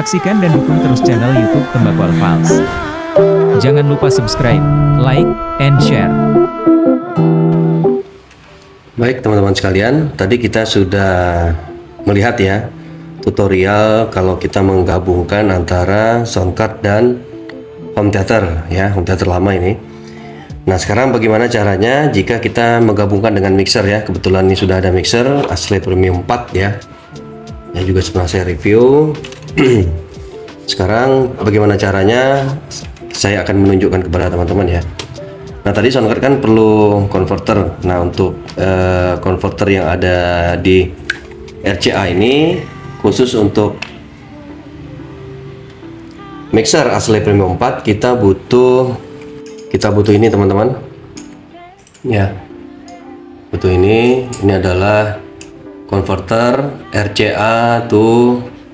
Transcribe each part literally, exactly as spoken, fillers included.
Saksikan dan dukung terus channel YouTube Tembakau Files. Jangan lupa subscribe, like, and share. Baik teman-teman sekalian, tadi kita sudah melihat ya tutorial kalau kita menggabungkan antara sound card dan home theater ya, home theater lama ini. Nah sekarang bagaimana caranya jika kita menggabungkan dengan mixer ya. Kebetulan ini sudah ada mixer Ashley Premium empat ya, yang juga pernah saya review. Sekarang bagaimana caranya, saya akan menunjukkan kepada teman-teman ya. Nah tadi sound card kan perlu converter. Nah untuk uh, converter yang ada di R C A ini khusus untuk mixer Ashley Premium empat, kita butuh kita butuh ini teman-teman ya, butuh ini. Ini adalah converter R C A to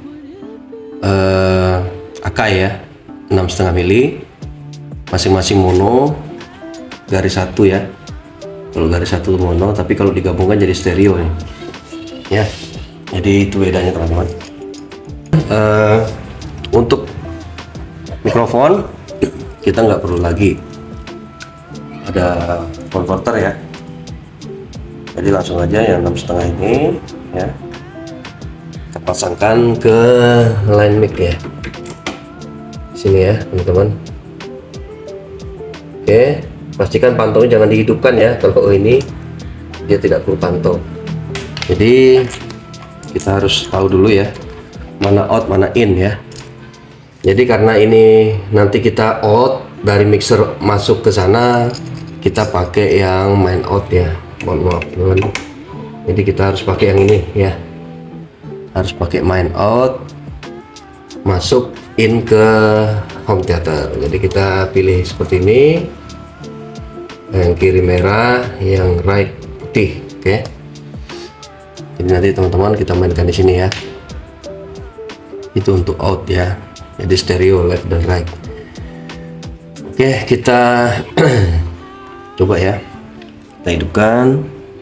uh, Akai ya, enam koma lima mili, masing-masing mono, garis satu ya. Kalau garis satu mono, tapi kalau digabungkan jadi stereo nih ya. Jadi itu bedanya teman-teman. Uh, untuk mikrofon kita nggak perlu lagi ada converter ya, jadi langsung aja yang enam koma lima ini ya kita pasangkan ke line mic ya, sini ya teman-teman. Oke, pastikan pantaunya jangan dihidupkan ya, kalau ini dia tidak perlu pantau. Jadi kita harus tahu dulu ya mana out mana in ya. Jadi karena ini nanti kita out dari mixer masuk ke sana, kita pakai yang main out ya. Mohon maaf teman. Jadi kita harus pakai yang ini ya. Harus pakai main out masuk in ke home theater. Jadi kita pilih seperti ini. Yang kiri merah, yang right putih. Oke. Jadi nanti teman-teman kita mainkan di sini ya. Itu untuk out ya. Jadi stereo left dan right. Oke, kita coba ya, kita hidupkan.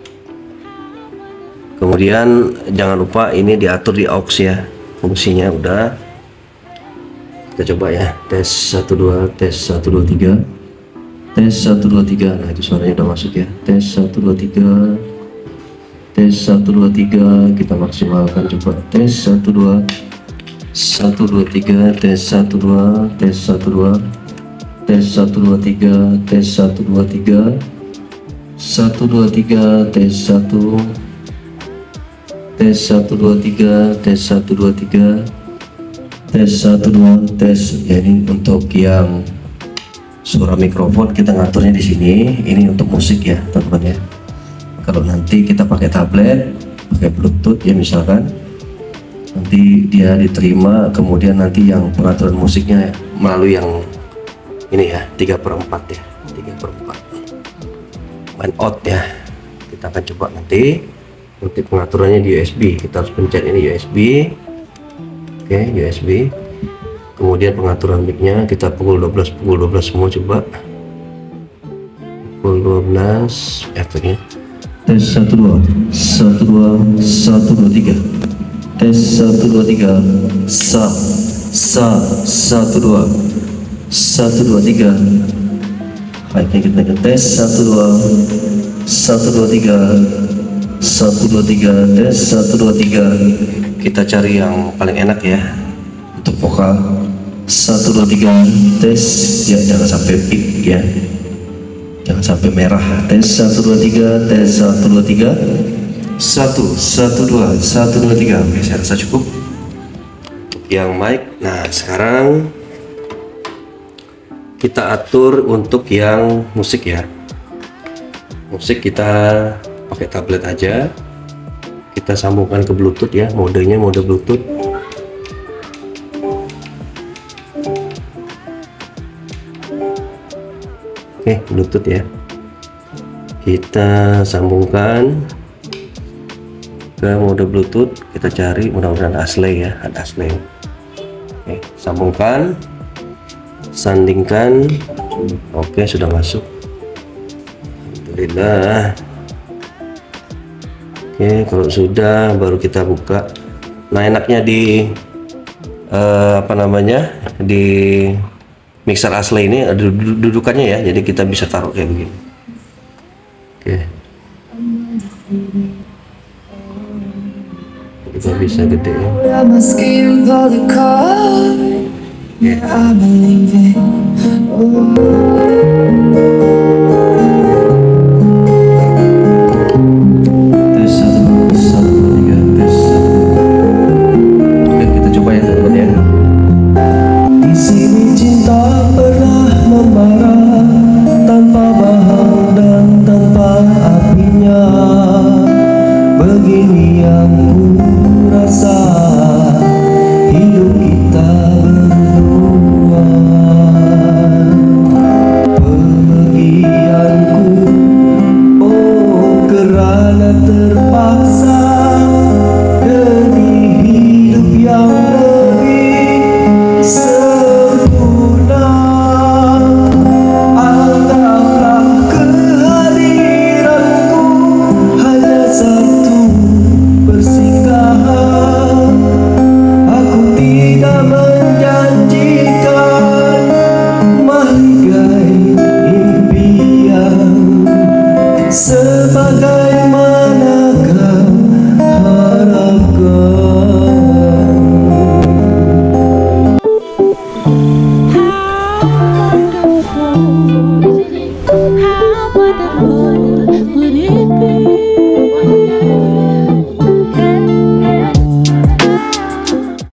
Kemudian jangan lupa ini diatur di aux ya, fungsinya udah. Kita coba ya, tes satu dua, tes satu dua tiga, tes satu dua tiga. Nah itu suaranya udah masuk ya. Tes satu dua tiga, tes satu dua tiga. Kita maksimalkan, coba tes satu dua, satu dua tiga, tes satu dua, tes satu dua, tes satu dua tiga, tes satu dua tiga, satu dua tiga, tes satu, tes satu dua tiga, tes satu dua tiga, tes satu dua, tes. Ya ini untuk yang suara mikrofon kita ngaturnya di sini. Ini untuk musik ya teman-teman ya. Kalau nanti kita pakai tablet, pakai Bluetooth ya misalkan, nanti dia diterima, kemudian nanti yang pengaturan musiknya melalui yang ini ya, tiga per empat ya, tiga per empat main out ya. Kita akan coba nanti. Nanti pengaturannya di U S B, kita harus pencet ini U S B. Oke, U S B. Kemudian pengaturan mic-nya kita pukul dua belas, pukul dua belas semua, coba pukul dua belas efeknya. Tes satu dua, satu dua, satu dua tiga, tes satu dua tiga, sa sa satu dua, satu dua tiga. Baiknya kita ke tes satu dua, satu dua tiga, satu dua tiga, tes satu dua tiga. Kita cari yang paling enak ya untuk vokal. Satu dua tiga, tes ya, jangan sampai pip ya, jangan sampai merah. Tes satu dua tiga, tes satu dua tiga, satu satu dua, satu dua tiga. Oke, saya rasa cukup yang mic. Nah sekarang kita atur untuk yang musik ya. Musik kita pakai tablet aja, kita sambungkan ke Bluetooth ya, modenya mode Bluetooth. Oke, Bluetooth ya, kita sambungkan ke mode Bluetooth. Kita cari, mudah-mudahan Ashley ya, ada Ashley. Oke, sambungkan, sandingkan. Oke, sudah masuk, alhamdulillah. Oke, kalau sudah baru kita buka. Nah enaknya di eh, apa namanya di mixer asli ini ada dudukannya ya, jadi kita bisa taruh kayak begini. Oke, kita bisa gedein. Tes satu satu tiga tes satu. Oke, kita coba ya teman-teman ya. Di sini cinta pernah membara tanpa bahan dan tanpa apinya. Begini yang ku rasa hidup kita berdua. Pergianku, oh kerana terpaksa demi hidup yang lebih sempurna. Anggaplah kehadiranku hanya satu persinggahan. Aku tidak menjanjikan mahligai impian sebagaimana kau harapkan. How wonderful, how wonderful.